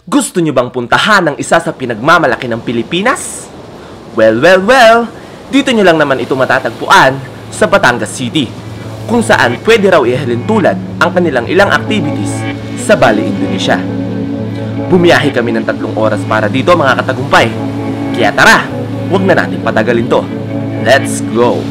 Gusto nyo bang puntahan ang isa sa pinagmamalaki ng Pilipinas? Well, dito nyo lang naman ito matatagpuan sa Batangas City, kung saan pwede raw ihalin tulad ang kanilang ilang activities sa BALI Indonesia. Bumiyahe kami ng 3 oras para dito mga katagumpay. Kaya tara, huwag na natin patagalin to. Let's go!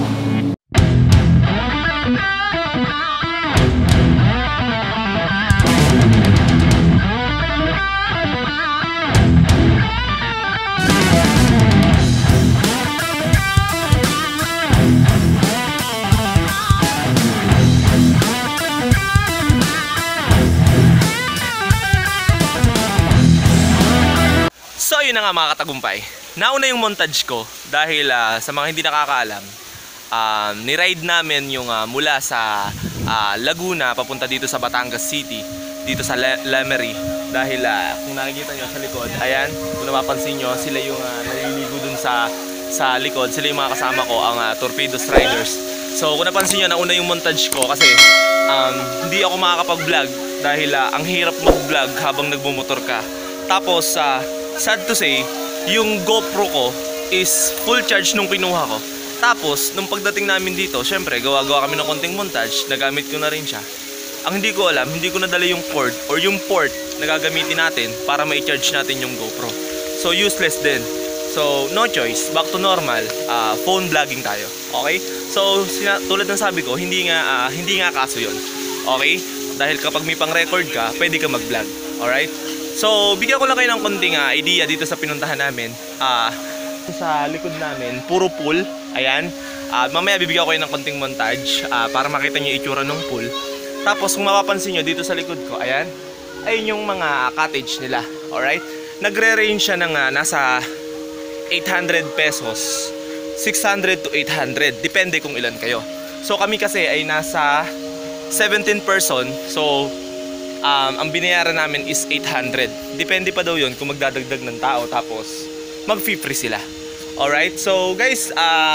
So yun na nga mga katagumpay, nauna yung montage ko dahil sa mga hindi nakakaalam, ni-ride namin yung mula sa Laguna papunta dito sa Batangas City, dito sa Lemery. Dahil kung nakikita nyo sa likod, ayan, kung napapansin nyo, sila yung naliligo dun sa likod, sila yung mga kasama ko, ang Torpedoes Riders. So kung napansin nyo, nauna yung montage ko kasi hindi ako makakapag-vlog dahil ang hirap mag-vlog habang nagmumotor ka. Tapos sad to say, yung GoPro ko is full charge nung kinuha ko. Tapos, nung pagdating namin dito, syempre, gawa-gawa kami ng konting montage, nagamit ko na rin siya. Ang hindi ko alam, hindi ko nadala yung cord or yung port na gagamitin natin para ma-charge natin yung GoPro. So, useless din. So, no choice, back to normal, phone vlogging tayo. Okay? So, tulad ng sabi ko, hindi nga kaso yun. Okay? Dahil kapag may pang-record ka, pwede ka mag-vlog. Alright? So, bigyan ko lang kayo ng konting idea dito sa pinuntahan namin. Sa likod namin, puro pool. Ayan. Mamaya bibigyan ko kayo ng konting montage para makita nyo yung itsura ng pool. Tapos, kung mapapansin nyo dito sa likod ko, ayan. Ayun yung mga cottage nila. Alright? Nagre-range siya ng nasa 800 pesos. 600 to 800. Depende kung ilan kayo. So, kami kasi ay nasa 17 person. So, ang binayaran namin is 800. Depende pa daw yun kung magdadagdag ng tao tapos mag-free sila. Alright? So guys,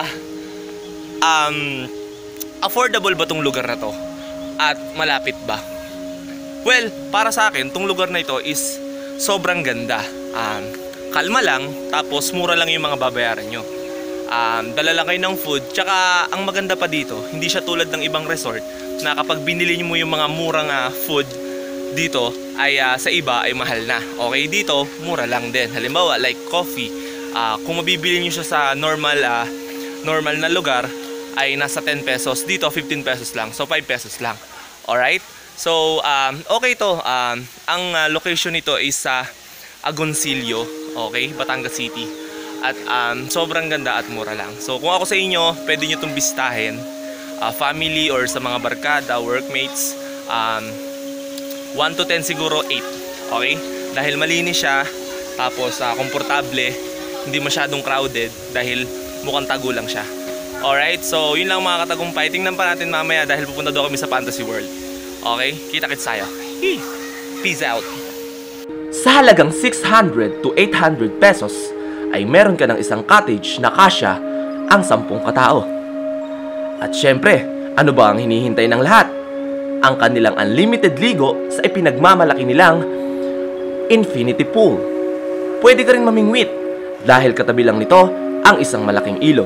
affordable ba tong lugar na to? At malapit ba? Well, para sa akin, tong lugar na ito is sobrang ganda. Kalma lang, tapos mura lang yung mga babayaran nyo. Dala lang kayo ng food. Tsaka ang maganda pa dito, hindi siya tulad ng ibang resort na kapag binili mo yung mga murang food dito ay sa iba ay mahal na. Okay, dito mura lang din. Halimbawa like coffee, kung mabibili niyo siya sa normal na lugar ay nasa 10 pesos. Dito 15 pesos lang. So 5 pesos lang. Alright? So okay to. Ang location nito is sa Agoncillo, okay, Batangas City. At sobrang ganda at mura lang. So kung ako sa inyo, pwede niyo itong bisitahin, family or sa mga barkada, workmates. 1 to 10 siguro 8. Okay? Dahil malinis siya, tapos komportable, hindi masyadong crowded dahil mukhang tago lang siya. Alright? So yun lang mga katagumpay. Tingnan pa natin mamaya dahil pupunta daw kami sa Fantasy World. Okay? Kita-kits tayo. Peace out. Sa halagang 600 to 800 pesos ay meron ka ng isang cottage na kasya ang 10 katao. At syempre, ano ba ang hinihintay ng lahat? Ang kanilang unlimited ligo sa ipinagmamalaki nilang infinity pool. Pwede ka rin mamingwit dahil katabi lang nito ang isang malaking ilog.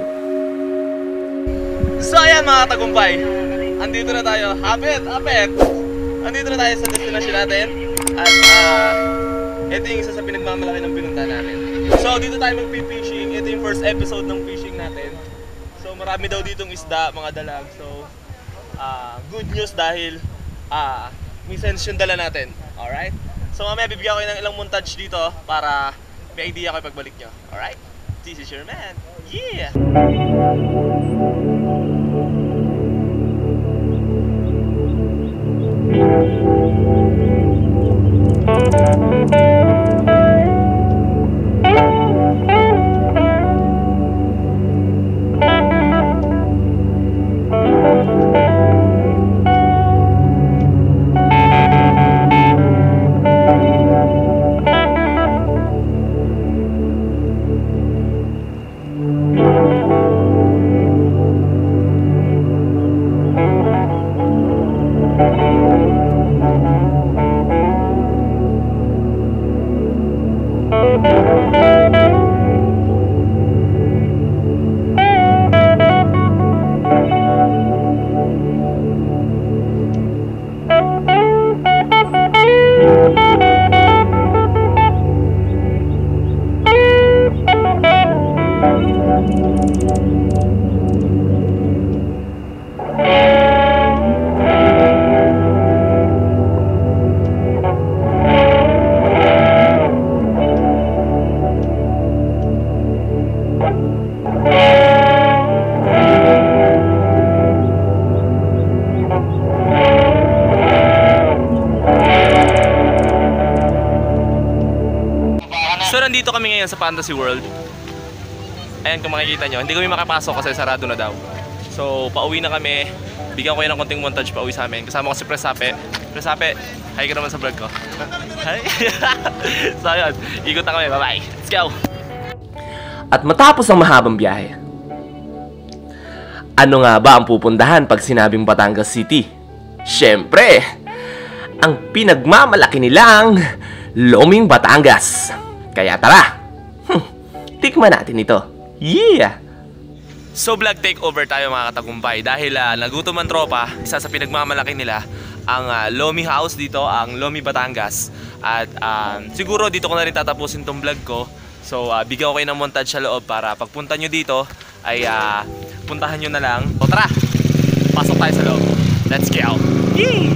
So ayan mga tagumpay, andito na tayo. Hapit! Andito na tayo sa destination natin. At ito yung isa sa pinagmamalaki ng pinunta namin. So dito tayo mag-fishing. Ito yung first episode ng fishing natin. So marami daw ditong isda, mga dalag. So good news dahil may sense yung dala natin. Alright? So mamaya bibigyan ko kayo ng ilang montage dito para may idea kayo pagbalik nyo. Alright? This is your man. Yeah! So nandito kami ngayon sa Fantasy World. Ayan, kung makikita nyo, hindi kami makapasok kasi sarado na daw. So pauwi na kami. Bigyan ko kayo ng konting montage pauwi sa amin. Kasama ko si Presape. Presape, hi ka naman sa vlog ko. Hi. So yun, ikot na kami. Bye bye. Let's go. At matapos ang mahabang biyahe, ano nga ba ang pupuntahan pag sinabing Batangas City? Siyempre, ang pinagmamalaki nilang Loming Batangas. Kaya tara, tikman natin ito. Yeah! So vlog takeover tayo mga katagumpay dahil nagutom ang tropa. Isa sa pinagmamalaki nila ang Lomi House dito, ang Lomi Batangas. At siguro dito ko na rin tatapusin tong vlog ko. So bigyan ko kayo ng montage sa loob para pagpunta nyo dito ay puntahan nyo na lang. So tara, pasok tayo sa loob. Let's go! Yee!